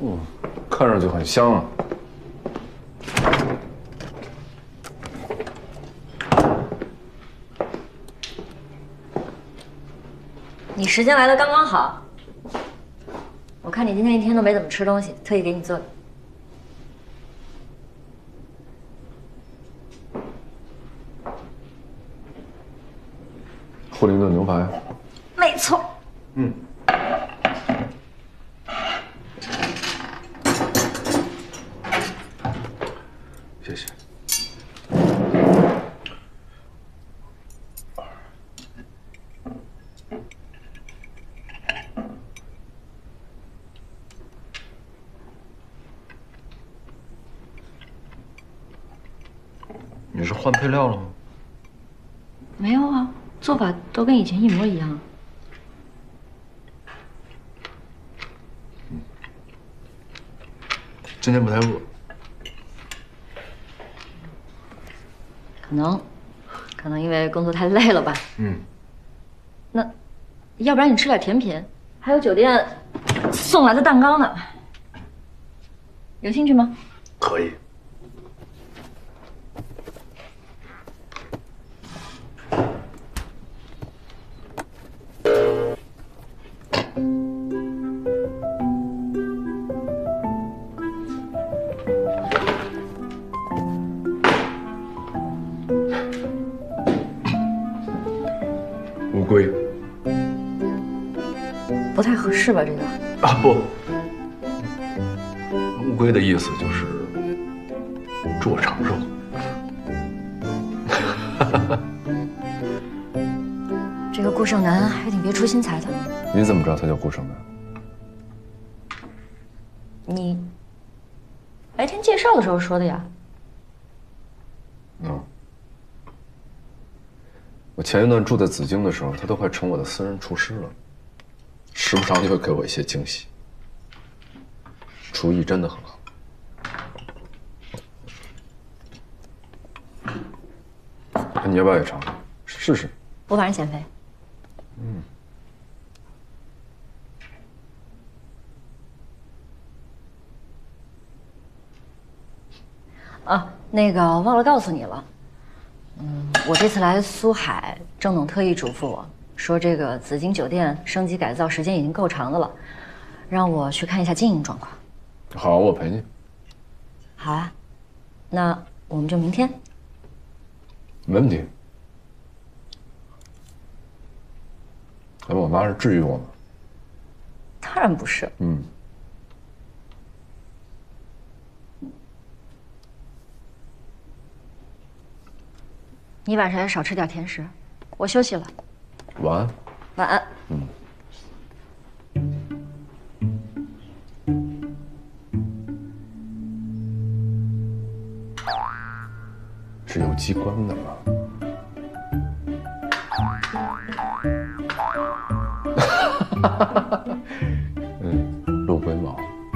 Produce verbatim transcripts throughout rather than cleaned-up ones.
嗯，看上去很香啊。 你时间来的刚刚好。我看你今天一天都没怎么吃东西，特意给你做的。 惠灵顿牛排。 没错。 嗯。 谢谢。你是换配料了吗？ 没有啊，做法都跟以前一模一样。 嗯。今天不太饿。 可能，可能因为工作太累了吧。 嗯。 那，要不然你吃点甜品，还有酒店送来的蛋糕呢。有兴趣吗？ 可以。乌龟， 不太合适吧？这个啊不，乌龟的意思就是祝我长寿。 这个顾胜男还挺别出心裁的。 你怎么知道他叫顾胜男？ 你白天介绍的时候说的呀。 嗯。 我前一段住在紫荆的时候，他都快成我的私人厨师了，时不常就会给我一些惊喜。厨艺真的很好。你要不要也尝尝？试试。 我晚上减肥。 嗯。 啊，那个忘了告诉你了。 嗯，我这次来苏海，郑总特意嘱咐我说，这个紫荆酒店升级改造时间已经够长的了，让我去看一下经营状况。 好，我陪你。 好啊，那我们就明天。 没问题。要不我妈是质疑我吗？ 当然不是。 嗯。 你晚上也少吃点甜食，我休息了。 晚安。 晚安。 嗯。是有机关的吗？嗯，陆龟毛。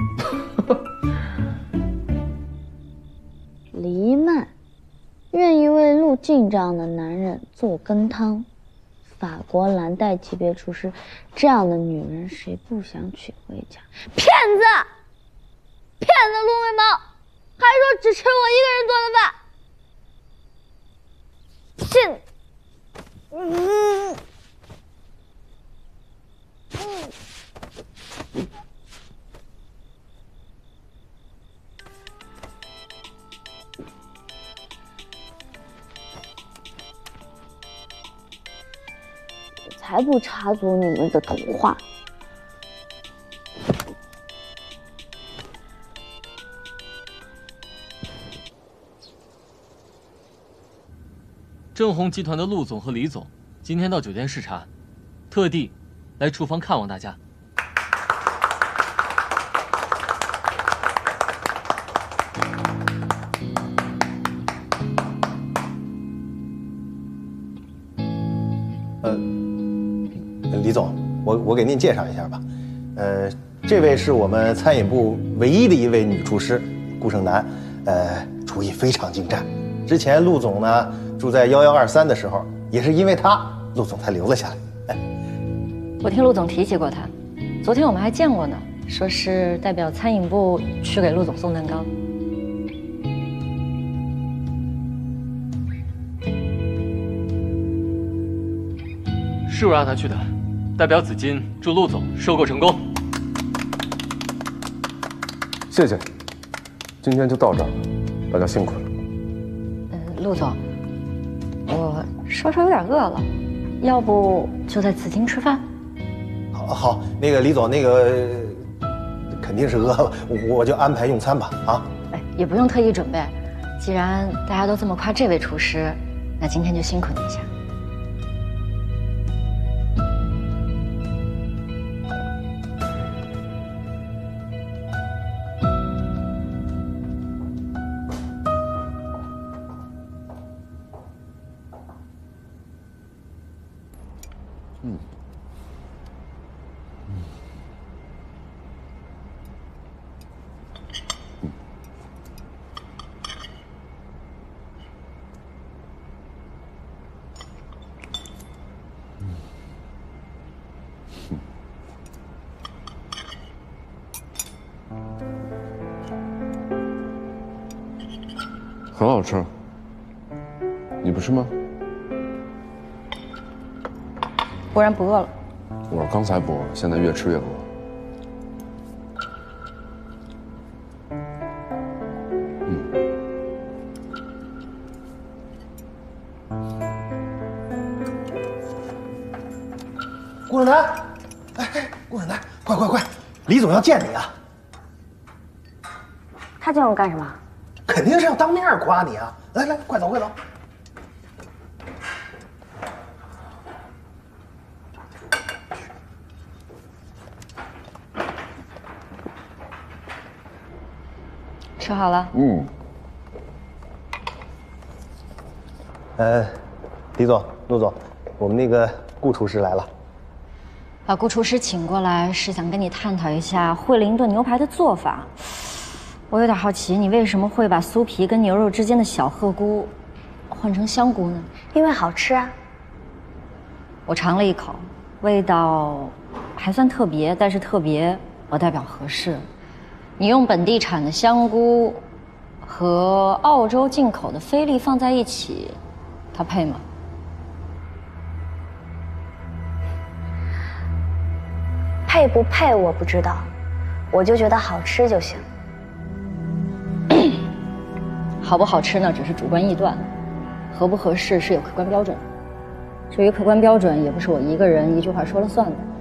黎曼。 愿意为陆晋这样的男人做羹汤，法国蓝带级别厨师，这样的女人谁不想娶回家？骗子，骗子陆龟毛，还说只吃我一个人做的饭，骗！嗯嗯。 才不插足你们的童话。 正红集团的陆总和李总今天到酒店视察，特地来厨房看望大家。 呃。 李总，我我给您介绍一下吧，呃，这位是我们餐饮部唯一的一位女厨师顾胜男，呃，厨艺非常精湛。之前陆总呢住在幺幺二三的时候，也是因为他，陆总才留了下来。哎， 我听陆总提起过他，昨天我们还见过呢， 说是代表餐饮部去给陆总送蛋糕。 是我让他去的，代表紫金祝陆总收购成功。 谢谢，今天就到这儿，大家辛苦了。 呃，陆总，我稍稍有点饿了，要不就在紫金吃饭？ 好，好，那个李总，那个肯定是饿了，我就安排用餐吧。啊， 哎，也不用特意准备，既然大家都这么夸这位厨师，那今天就辛苦你一下。 嗯，嗯，很好吃，你不吃吗？ 不然不饿了。 我刚才不饿，现在越吃越饿。嗯， 顾胜男，哎哎，顾胜男，快快快，李总要见你啊！ 他见我干什么？ 肯定是要当面夸你啊！来来，快走快走。 吃好了。 嗯。 呃，李总、陆总，我们那个顾厨师来了。 把顾厨师请过来是想跟你探讨一下惠灵顿牛排的做法。我有点好奇，你为什么会把酥皮跟牛肉之间的小鹤菇换成香菇呢？ 因为好吃啊。 我尝了一口，味道还算特别，但是特别不代表合适。你用本地产的香菇和澳洲进口的菲力放在一起，它配吗？ 配不配我不知道，我就觉得好吃就行。 好不好吃呢，只是主观臆断；合不合适是有客观标准。至于客观标准，也不是我一个人一句话说了算的。